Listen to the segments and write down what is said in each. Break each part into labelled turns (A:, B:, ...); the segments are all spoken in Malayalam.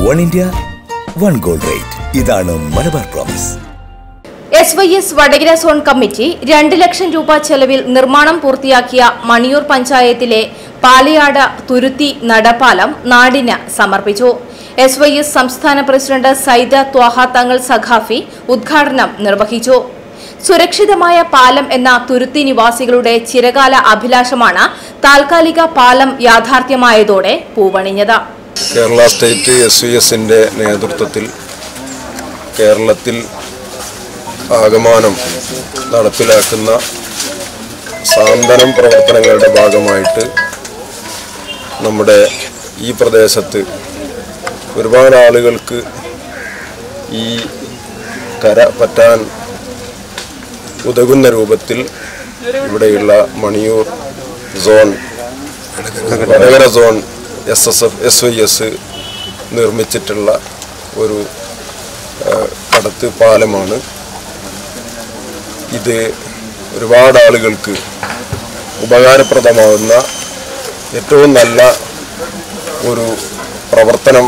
A: One India, one gold rate. ഇതാണ് Malabar promise.
B: SYS Vadakara zone committee 2 lakh രൂപ ചെലവിൽ നിർമ്മാണം പൂർത്തിയാക്കിയ മണിയൂർ പഞ്ചായത്തിലെ പാലയാട് തുരുത്തി നടപ്പാലം നാടിന് സമർപ്പിച്ചു. SYS സംസ്ഥാന പ്രസിഡന്റ് സൈദ് ത്വാഹ തങ്ങൾ സഖാഫി ഉദ്ഘാടനം നിർവഹിച്ചു. സുരക്ഷിതമായ പാലം എന്ന തുരുത്തി നിവാസികളുടെ ചിരകാല അഭിലാഷമാണ് താൽക്കാലിക പാലം യാഥാർത്ഥ്യമായതോടെ പൂവണിഞ്ഞത്.
C: കേരള സ്റ്റേറ്റ് SYSന്റെ നേതൃത്വത്തിൽ കേരളത്തിൽ ആകമാനം നടപ്പിലാക്കുന്ന സാന്ത്വനം പ്രവർത്തനങ്ങളുടെ ഭാഗമായിട്ട് നമ്മുടെ ഈ പ്രദേശത്ത് ഒരുപാട് ആളുകൾക്ക് ഈ കര പറ്റാൻ ഉതകുന്ന രൂപത്തിൽ ഇവിടെയുള്ള Maniyur zone Vadakara zone SYS നിർമ്മിച്ചിട്ടുള്ള ഒരു കടത്ത് പാലമാണ്. ഇത് ഒരുപാട് ആളുകൾക്ക് ഉപകാരപ്രദമാകുന്ന ഏറ്റവും നല്ല ഒരു പ്രവർത്തനം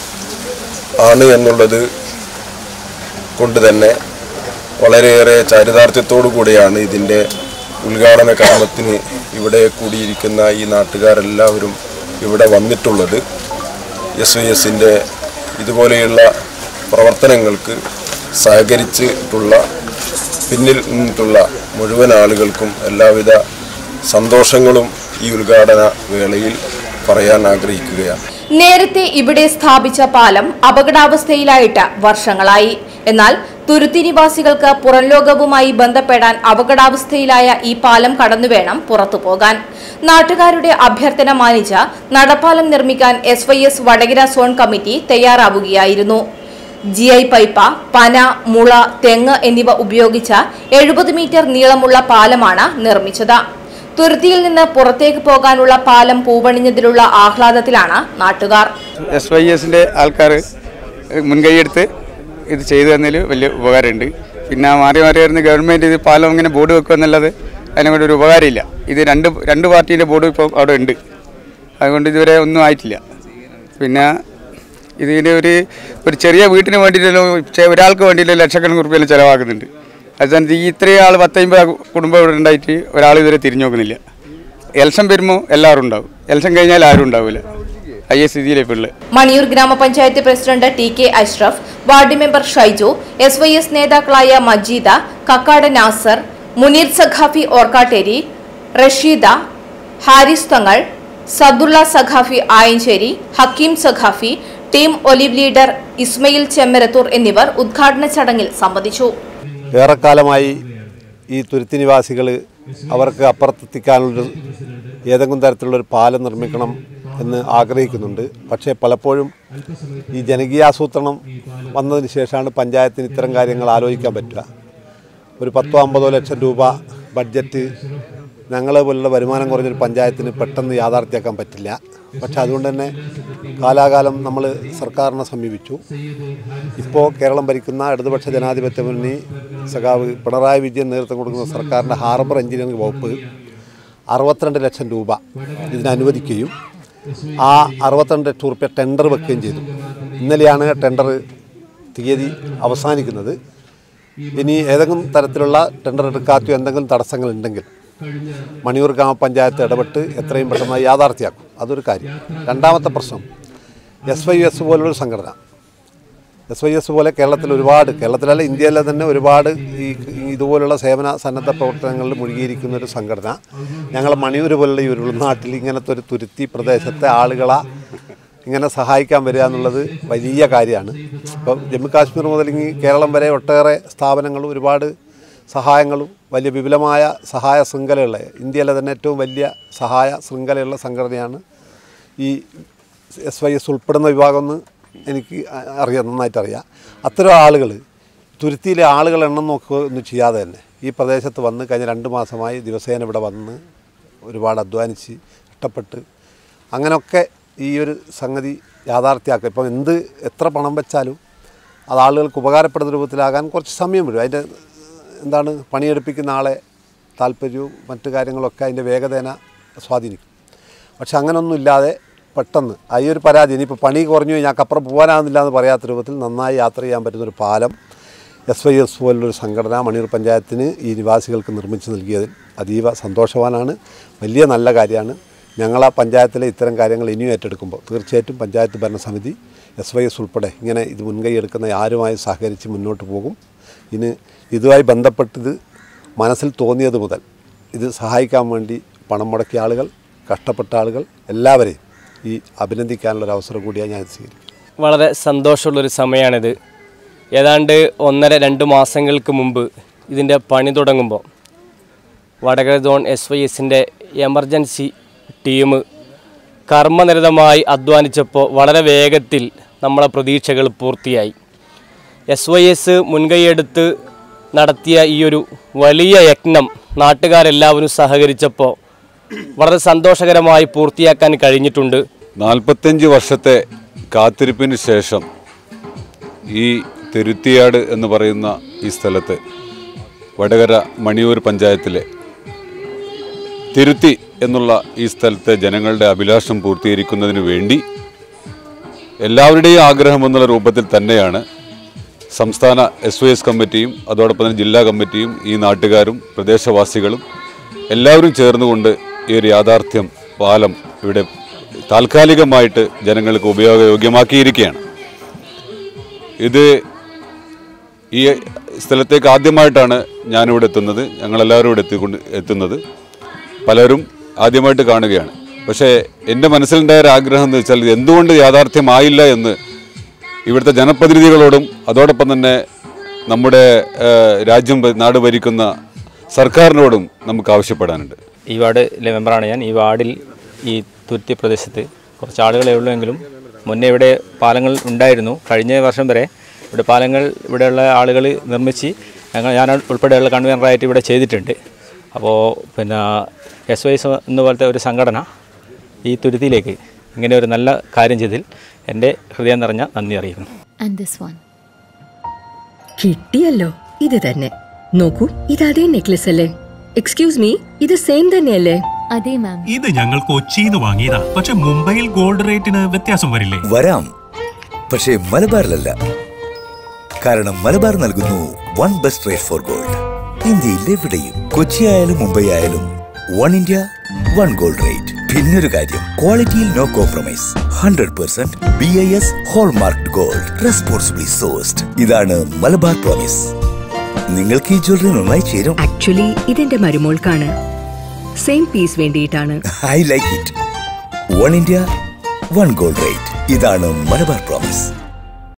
C: ആണ് എന്നുള്ളത് കൊണ്ട് തന്നെ വളരെയേറെ ചാരിതാർത്ഥ്യത്തോടു കൂടിയാണ് ഇതിൻ്റെ ഉദ്ഘാടന കർമ്മത്തിന് ഇവിടെ കൂടിയിരിക്കുന്ന ഈ നാട്ടുകാരെല്ലാവരും ഇവിടെ വന്നിട്ടുള്ളത്. SYSന്റെ ഇതുപോലെയുള്ള പ്രവർത്തനങ്ങൾക്ക് സഹകരിച്ചിട്ടുള്ള പിന്നിൽ നിന്നിട്ടുള്ള മുഴുവൻ ആളുകൾക്കും എല്ലാവിധ സന്തോഷങ്ങളും ഈ ഉദ്ഘാടന വേളയിൽ പറയാൻ ആഗ്രഹിക്കുകയാണ്.
B: നേരത്തെ ഇവിടെ സ്ഥാപിച്ച പാലം അപകടാവസ്ഥയിലായിട്ട് വർഷങ്ങളായി. എന്നാൽ തുരുത്തി നിവാസികൾക്ക് പുറംലോകവുമായി ബന്ധപ്പെടാൻ അപകടാവസ്ഥയിലായ ഈ പാലം കടന്നുവേണം പുറത്തു പോകാൻ. നാട്ടുകാരുടെ അഭ്യർത്ഥന മാനിച്ച് നടപ്പാലം നിർമ്മിക്കാൻ SYS വടകര സോൺ കമ്മിറ്റി തയ്യാറാവുകയായിരുന്നു. GI പൈപ്പ, പന, മുള, തെങ്ങ് എന്നിവ ഉപയോഗിച്ച 70 മീറ്റർ നീളമുള്ള പാലമാണ് നിർമ്മിച്ചത്. തുരുത്തിയിൽ നിന്ന് പുറത്തേക്ക് പോകാനുള്ള പാലം പൂവണിഞ്ഞതിലുള്ള ആഹ്ലാദത്തിലാണ് നാട്ടുകാർ.
D: SYSന്റെ ആൾക്കാർ മുൻകൈയെടുത്ത് ഇത് ചെയ്തു തന്നതിൽ വലിയ ഉപകാരമുണ്ട്. പിന്നെ മാറി വരുന്ന ഗവൺമെൻറ് ഇത് പാലം ഇങ്ങനെ ബോർഡ് വെക്കുമെന്നുള്ളത് അതിനെക്കൊണ്ട് ഒരു ഉപകാരമില്ല. ഇത് രണ്ട് പാർട്ടീൻ്റെ ബോർഡ് ഇപ്പോൾ അവിടെ ഉണ്ട്. അതുകൊണ്ട് ഇതുവരെ ഒന്നും ആയിട്ടില്ല. പിന്നെ ഇതിന് ഒരു ചെറിയ വീട്ടിന് വേണ്ടിയിട്ടല്ലോ ഒരാൾക്ക് വേണ്ടിയിട്ടല്ലോ ലക്ഷക്കണക്കിന് റുപ്യയിൽ ചിലവാക്കുന്നുണ്ട്. അതുകൊണ്ട് ഈ ഇത്രയും ആൾ 10-50 കുടുംബം ഇവിടെ ഉണ്ടായിട്ട് ഒരാൾ ഇതുവരെ തിരിഞ്ഞു നോക്കുന്നില്ല. എലക്ഷൻ വരുമ്പോൾ എല്ലാവരും ഉണ്ടാവും, എലക്ഷൻ കഴിഞ്ഞാൽ ആരും ഉണ്ടാവില്ല. സ്ഥിതിയിലേക്കുള്ള
B: മണിയൂർ ഗ്രാമപഞ്ചായത്ത് president TK Ashraf, ward member Shaiju, SYS നേതാക്കളായ Majeeda, Kakkad Nasar, Muneer Saqafi Orkkatteri, Rasheed, Haris Thangal, Sadulla Saqafi Ayancheri, Hakeem Saqafi, team olive leader Ismail Chemmarathur എന്നിവർ ഉദ്ഘാടന ചടങ്ങിൽ സംബന്ധിച്ചു.
E: ഏറെക്കാലമായി ഈ തുരുത്തി നിവാസികൾ അവർക്ക് അപ്പുറത്തെത്തിക്കാനുള്ള ഏതെങ്കിലും തരത്തിലുള്ളൊരു പാലം നിർമ്മിക്കണം എന്ന് ആഗ്രഹിക്കുന്നുണ്ട്. പക്ഷേ പലപ്പോഴും ഈ ജനകീയാസൂത്രണം വന്നതിന് ശേഷമാണ് പഞ്ചായത്തിന് ഇത്തരം കാര്യങ്ങൾ ആലോചിക്കാൻ പറ്റുക. ഒരു 10-50 ലക്ഷം രൂപ ബഡ്ജറ്റ് ഞങ്ങളെ പോലുള്ള വരുമാനം കുറഞ്ഞൊരു പഞ്ചായത്തിന് പെട്ടെന്ന് യാഥാർത്ഥ്യമാക്കാൻ പറ്റില്ല. പക്ഷെ അതുകൊണ്ട് തന്നെ കാലാകാലം നമ്മൾ സർക്കാരിനെ സമീപിച്ചു. ഇപ്പോൾ കേരളം ഭരിക്കുന്ന ഇടതുപക്ഷ ജനാധിപത്യ മുന്നണി സഖാവ് പിണറായി വിജയൻ നേതൃത്വം കൊടുക്കുന്ന സർക്കാരിൻ്റെ ഹാർബർ എഞ്ചിനീയറിംഗ് വകുപ്പ് 62 ലക്ഷം രൂപ ഇതിന് അനുവദിക്കുകയും ആ 62 ലക്ഷം രൂപ ടെൻഡർ വെക്കുകയും ചെയ്തു. ഇന്നലെയാണ് ടെൻഡർ തീയതി അവസാനിക്കുന്നത്. ഇനി ഏതെങ്കിലും തരത്തിലുള്ള ടെൻഡർ എടുക്കാത്തയോ എന്തെങ്കിലും തടസ്സങ്ങളുണ്ടെങ്കിൽ മണിയൂർ ഗ്രാമപഞ്ചായത്ത് ഇടപെട്ട് എത്രയും പെട്ടെന്ന് യാഥാർത്ഥ്യമാക്കും. അതൊരു കാര്യം. രണ്ടാമത്തെ പ്രശ്നം, SYS പോലുള്ളൊരു സംഘടന, SYS പോലെ കേരളത്തിലല്ല ഇന്ത്യയിലെ തന്നെ ഒരുപാട് ഇതുപോലുള്ള സേവന സന്നദ്ധ പ്രവർത്തനങ്ങളിൽ മുഴുകിയിരിക്കുന്നൊരു സംഘടന ഞങ്ങളെ മണിയൂർ പോലുള്ള ഈ ഒരു ഉൾനാട്ടിൽ ഇങ്ങനത്തെ ഒരു തുരുത്തി പ്രദേശത്തെ ആളുകളെ ഇങ്ങനെ സഹായിക്കാൻ വരിക എന്നുള്ളത് വലിയ കാര്യമാണ്. ഇപ്പം ജമ്മു കാശ്മീർ മുതൽ കേരളം വരെ ഒട്ടേറെ സ്ഥാപനങ്ങളും ഒരുപാട് സഹായങ്ങളും വലിയ വിപുലമായ സഹായ ശൃംഖലയുള്ള ഇന്ത്യയിലെ തന്നെ ഏറ്റവും വലിയ സഹായ ശൃംഖലയുള്ള സംഘടനയാണ് ഈ SYS ഉൾപ്പെടുന്ന വിഭാഗമെന്ന് എനിക്ക് നന്നായിട്ടറിയാം. അത്തരം ആളുകൾ തുരുത്തിയിലെ ആളുകൾ എണ്ണം നോക്കുകയൊന്നും ചെയ്യാതെ തന്നെ ഈ പ്രദേശത്ത് വന്ന് കഴിഞ്ഞ 2 മാസമായി ദിവസേന ഇവിടെ വന്ന് ഒരുപാട് അധ്വാനിച്ച് ഇഷ്ടപ്പെട്ട് അങ്ങനെയൊക്കെ ഈ ഒരു സംഗതി യാഥാർത്ഥ്യമാക്കുക. ഇപ്പം എത്ര പണം വെച്ചാലും അത് ആളുകൾക്ക് ഉപകാരപ്പെടുന്ന രൂപത്തിലാകാൻ കുറച്ച് സമയം വരും. അതിൻ്റെ പണിയെടുപ്പിക്കുന്ന ആളെ താല്പര്യവും മറ്റു കാര്യങ്ങളൊക്കെ അതിൻ്റെ വേഗതേന സ്വാധീനിക്കും. പക്ഷെ അങ്ങനെയൊന്നുമില്ലാതെ പെട്ടെന്ന് ഈ ഒരു പരാതി ഇനിയിപ്പോൾ പണി കുറഞ്ഞു ഞങ്ങൾക്ക് അപ്പുറം പോകാനാകുന്നില്ല എന്ന് പറയാത്ത രൂപത്തിൽ നന്നായി യാത്ര ചെയ്യാൻ പറ്റുന്നൊരു പാലം SYS പോലുള്ളൊരു സംഘടന മണിയൂർ പഞ്ചായത്തിന് ഈ നിവാസികൾക്ക് നിർമ്മിച്ച് നൽകിയതിൽ അതീവ സന്തോഷവാനാണ്. വലിയ നല്ല കാര്യമാണ്. ഞങ്ങളാ പഞ്ചായത്തിലെ ഇത്തരം കാര്യങ്ങൾ ഇനിയും ഏറ്റെടുക്കുമ്പോൾ തീർച്ചയായിട്ടും പഞ്ചായത്ത് ഭരണസമിതി SYS ഉൾപ്പെടെ ഇങ്ങനെ ഇത് മുൻകൈ എടുക്കുന്ന ആരുമായി സഹകരിച്ച് മുന്നോട്ട് പോകും. ഇതുമായി ബന്ധപ്പെട്ടത് മനസ്സിൽ തോന്നിയത് മുതൽ ഇത് സഹായിക്കാൻ വേണ്ടി പണം മുടക്കിയ ആളുകൾ, കഷ്ടപ്പെട്ട ആളുകൾ എല്ലാവരെയും ഈ അഭിനന്ദിക്കാനുള്ളൊരു അവസരം കൂടിയാണ് ഞാൻ സ്വീകരിക്കുന്നത്.
F: വളരെ സന്തോഷമുള്ളൊരു സമയമാണിത്. ഏതാണ്ട് 1-2 മാസങ്ങൾക്ക് മുമ്പ് ഇതിൻ്റെ പണി തുടങ്ങുമ്പോൾ വടകര സോൺ SYSൻ്റെ എമർജൻസി ടീം കർമ്മനിരതമായി അധ്വാനിച്ചപ്പോൾ വളരെ വേഗത്തിൽ നമ്മളെ പ്രതീക്ഷകൾ പൂർത്തിയായി. SYS മുൻകൈയെടുത്ത് നടത്തിയ ഈ ഒരു വലിയ യജ്ഞം നാട്ടുകാരെല്ലാവരും സഹകരിച്ചപ്പോൾ വളരെ സന്തോഷകരമായി പൂർത്തിയാക്കാൻ കഴിഞ്ഞിട്ടുണ്ട്.
G: 45 വർഷത്തെ കാത്തിരിപ്പിന് ശേഷം ഈ തിരുത്തിയാട് എന്ന് പറയുന്ന ഈ സ്ഥലത്ത് വടകര മണിയൂർ പഞ്ചായത്തിലെ തിരുത്തി എന്നുള്ള ഈ സ്ഥലത്തെ ജനങ്ങളുടെ അഭിലാഷം പൂർത്തീകരിക്കുന്നതിന് വേണ്ടി എല്ലാവരുടെയും ആഗ്രഹം എന്നുള്ള രൂപത്തിൽ തന്നെയാണ് സംസ്ഥാന SYS കമ്മിറ്റിയും അതോടൊപ്പം തന്നെ ജില്ലാ കമ്മിറ്റിയും ഈ നാട്ടുകാരും പ്രദേശവാസികളും എല്ലാവരും ചേർന്നുകൊണ്ട് ഈ ഒരു യാഥാർത്ഥ്യം പാലം ഇവിടെ താൽക്കാലികമായിട്ട് ജനങ്ങൾക്ക് ഉപയോഗയോഗ്യമാക്കിയിരിക്കുകയാണ്. ഇത് ഈ സ്ഥലത്തേക്ക് ആദ്യമായിട്ടാണ് ഞാനിവിടെ എത്തുന്നത്. ഞങ്ങളെല്ലാവരും ഇവിടെ എത്തുന്നത് പലരും ആദ്യമായിട്ട് കാണുകയാണ്. പക്ഷേ എൻ്റെ മനസ്സിലുണ്ടായ ഒരു ആഗ്രഹം എന്ന് വെച്ചാൽ ഇത് എന്തുകൊണ്ട് യാഥാർത്ഥ്യമായില്ല എന്ന് ഇവിടുത്തെ ജനപ്രതിനിധികളോടും അതോടൊപ്പം തന്നെ നമ്മുടെ നാട് ഭരിക്കുന്ന സർക്കാരിനോടും നമുക്ക് ആവശ്യപ്പെടാനുണ്ട്.
H: ഈ വാർഡിലെ മെമ്പറാണ് ഞാൻ. ഈ വാർഡിൽ ഈ തുരുത്തി പ്രദേശത്ത് കുറച്ച് ആളുകളെ ഉള്ളൂവെങ്കിലും മുന്നേ ഇവിടെ പാലങ്ങൾ ഉണ്ടായിരുന്നു. കഴിഞ്ഞ വർഷം വരെ ഇവിടെ പാലങ്ങൾ ഇവിടെയുള്ള ആളുകൾ നിർമ്മിച്ച് ഞാൻ ഉൾപ്പെടെയുള്ള കൺവീനറായിട്ട് ഇവിടെ ചെയ്തിട്ടുണ്ട്. അപ്പോൾ പിന്നെ SYS എന്ന പോലത്തെ ഒരു സംഘടന ഈ തുരുത്തിയിലേക്ക് ഇങ്ങനെ ഒരു നല്ല കാര്യം ചെയ്തതിൽ എൻ്റെ ഹൃദയം നിറഞ്ഞ നന്ദി അറിയിക്കുന്നു.
I: കിട്ടിയല്ലോ, ഇത് തന്നെ നോക്കൂ. ഇത് അതേ നെക്ലസ് അല്ലേ? എക്സ്ക്യൂസ് മീ, ഇത് സെയിം തന്നെയല്ലേ?
J: അതെ മാം. ഇത് ഞങ്ങൾ കൊച്ചിയിൽ വാങ്ങിയതാ. പക്ഷെ മുംബൈയിൽ ഗോൾഡ് റേറ്റിന് വ്യത്യാസം വരില്ലേ?
A: വരാം, പക്ഷേ മലബാറിലല്ല. കാരണം മലബാർ നൽകുന്നു one best rate for gold. ഇന്ത്യയിൽ എവിടെയും, കൊച്ചി ആയാലും മുംബൈ ആയാലും 1 India 1 ഗോൾഡ് റേറ്റ്. പിന്നൊരു കാര്യം, ക്വാളിറ്റിയിൽ no compromise. 100% BIS hallmark gold, responsibly sourced. ഇതാണ് മലബാർ പ്രോമിസ്. നിങ്ങൾക്ക് ഈ ജ്വല്ലറി നന്നായി ചേരും.
I: ആക്ച്വലി ഇതെന്റെ മരുമോൾക്കാണ്. സെയിം പീസ് വേണ്ടിയിട്ടാണ്.
A: I like it. 1 India 1 gold rate. ഇതാണ് മലബാർ പ്രോമിസ്.